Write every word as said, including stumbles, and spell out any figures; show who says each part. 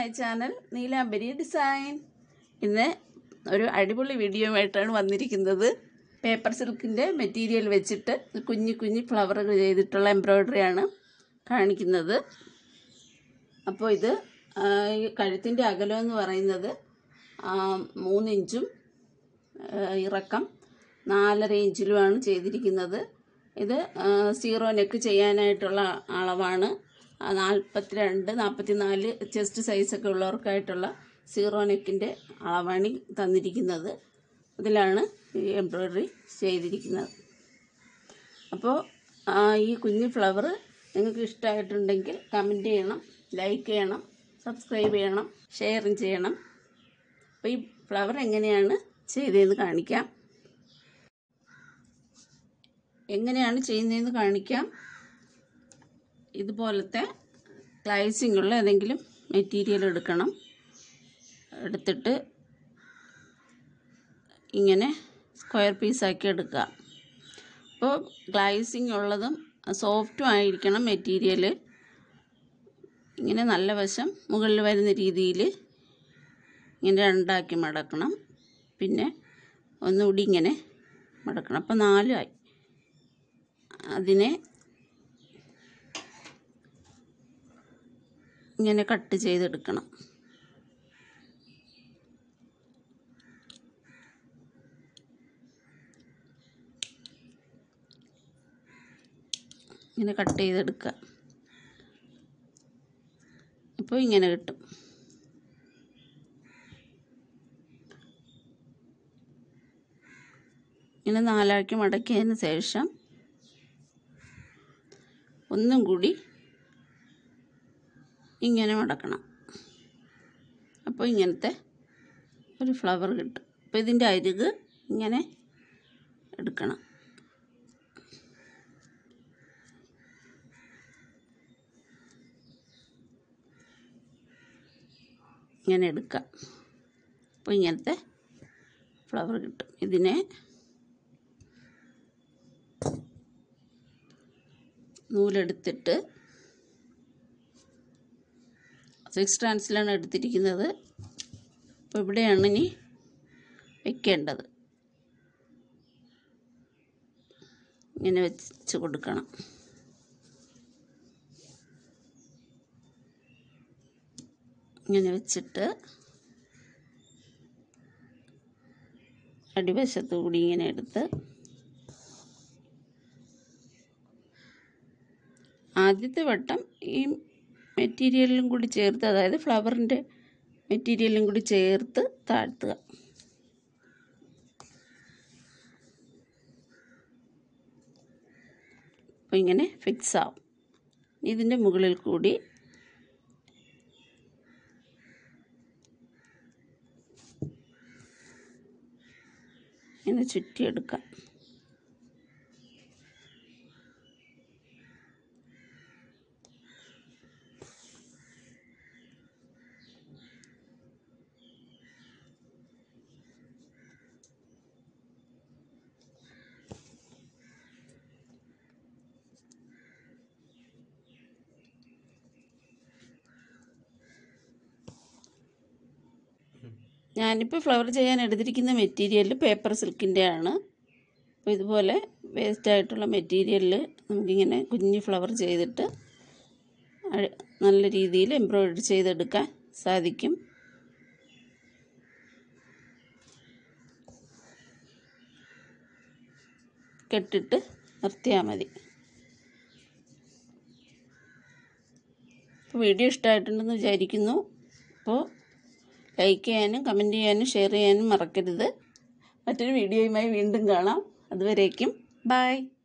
Speaker 1: my channel Neelambari Design. ഇന്ന് ഒരു അടിപൊളി വീഡിയോയുമായിട്ടാണ് വന്നിരിക്കുന്നത്. പേപ്പർ സിൽക്കിന്റെ മെറ്റീരിയൽ വെച്ചിട്ട് കുഞ്ഞു കുഞ്ഞു ഫ്ലവറുകൾ ചെയ്തിട്ടുള്ള എംബ്രോയിഡറി ആണ് കാണിക്കുന്നത്. അപ്പോൾ ഇത് കഴുത്തിന്റെ അകലം എന്ന് പറയുന്നത് മൂന്ന് ഇഞ്ചും ഇറക്കം നാലര ഇഞ്ചിലുമാണ് ചെയ്തിരിക്കുന്നത്. ഇത് സീറോ നെക്ക് ചെയ്യാനായിട്ടുള്ള അളവാണ്. നാൽപ്പത്തിരണ്ട് നാൽപ്പത്തിനാല് ചെസ്റ്റ് സൈസൊക്കെ ഉള്ളവർക്കായിട്ടുള്ള സീറോ നെക്കിൻ്റെ അളവാണ് തന്നിരിക്കുന്നത്. ഇതിലാണ് ഈ എംബ്രോയിഡറി ചെയ്തിരിക്കുന്നത്. അപ്പോൾ ഈ കുഞ്ഞു ഫ്ലവർ നിങ്ങൾക്ക് ഇഷ്ടമായിട്ടുണ്ടെങ്കിൽ കമൻറ്റ് ചെയ്യണം, ലൈക്ക് ചെയ്യണം, സബ്സ്ക്രൈബ് ചെയ്യണം, ഷെയറും ചെയ്യണം. അപ്പോൾ ഈ ഫ്ലവർ എങ്ങനെയാണ് ചെയ്തതെന്ന് കാണിക്കാം എങ്ങനെയാണ് ചെയ്യുന്നതെന്ന് കാണിക്കാം ഇതുപോലത്തെ ഗ്ലൈസിംഗ് ഉള്ള ഏതെങ്കിലും മെറ്റീരിയൽ എടുക്കണം. എടുത്തിട്ട് ഇങ്ങനെ സ്ക്വയർ പീസാക്കി എടുക്കുക. അപ്പോൾ ഗ്ലൈസിംഗ് ഉള്ളതും സോഫ്റ്റും ആയിരിക്കണം മെറ്റീരിയൽ. ഇങ്ങനെ നല്ല വശം മുകളിൽ വരുന്ന രീതിയിൽ ഇങ്ങനെ രണ്ടാക്കി മടക്കണം. പിന്നെ ഒന്നുകൂടി ഇങ്ങനെ മടക്കണം. അപ്പോൾ നാലായി. അതിനെ ഇങ്ങനെ കട്ട് ചെയ്തെടുക്കണം. ഇങ്ങനെ കട്ട് ചെയ്തെടുക്കുക. അപ്പോൾ ഇങ്ങനെ കിട്ടും. ഇങ്ങനെ നാലാക്കി മടക്കിയതിന് ശേഷം ഒന്നും കൂടി ഇങ്ങനെ മടക്കണം. അപ്പോൾ ഇങ്ങനത്തെ ഒരു ഫ്ലവർ കിട്ടും. അപ്പോൾ ഇതിൻ്റെ അരിക് ഇങ്ങനെ എടുക്കണം. ഇങ്ങനെ എടുക്കാം. അപ്പോൾ ഇങ്ങനത്തെ ഫ്ലവർ കിട്ടും. ഇതിനെ നൂലെടുത്തിട്ട് സിക്സ് സ്ട്രാൻഡ്സിലാണ് എടുത്തിരിക്കുന്നത്. അപ്പോൾ ഇവിടെയാണ് ഇനി വെക്കേണ്ടത്. ഇങ്ങനെ വെച്ച് കൊടുക്കണം. ഇങ്ങനെ വെച്ചിട്ട് അടിവശത്തു കൂടി ഇങ്ങനെ എടുത്ത് ആദ്യത്തെ വട്ടം ഈ മെറ്റീരിയലും കൂടി ചേർത്ത്, അതായത് ഫ്ലവറിൻ്റെ മെറ്റീരിയലും കൂടി ചേർത്ത് താഴ്ത്തുക. അപ്പോൾ ഇങ്ങനെ ഫിക്സ് ആവും. ഇതിൻ്റെ മുകളിൽ കൂടി ഇങ്ങനെ ചുറ്റിയെടുക്കാം. ഞാനിപ്പോൾ ഫ്ലവർ ചെയ്യാൻ എടുത്തിരിക്കുന്ന മെറ്റീരിയൽ പേപ്പർ സിൽക്കിൻ്റെ ആണ്. അപ്പോൾ ഇതുപോലെ വേസ്റ്റായിട്ടുള്ള മെറ്റീരിയലിൽ നമുക്കിങ്ങനെ കുഞ്ഞു ഫ്ലവർ ചെയ്തിട്ട് നല്ല രീതിയിൽ എംബ്രോയിഡറി ചെയ്തെടുക്കാൻ സാധിക്കും. കെട്ടിട്ട് നിർത്തിയാൽ മതി. അപ്പോൾ വീഡിയോ ഇഷ്ടമായിട്ടുണ്ടെന്ന് വിചാരിക്കുന്നു. അപ്പോൾ ലൈക്ക് ചെയ്യാനും കമൻറ്റ് ചെയ്യാനും ഷെയർ ചെയ്യാനും മറക്കരുത്. മറ്റൊരു വീഡിയോയുമായി വീണ്ടും കാണാം. അതുവരേക്കും ബൈ.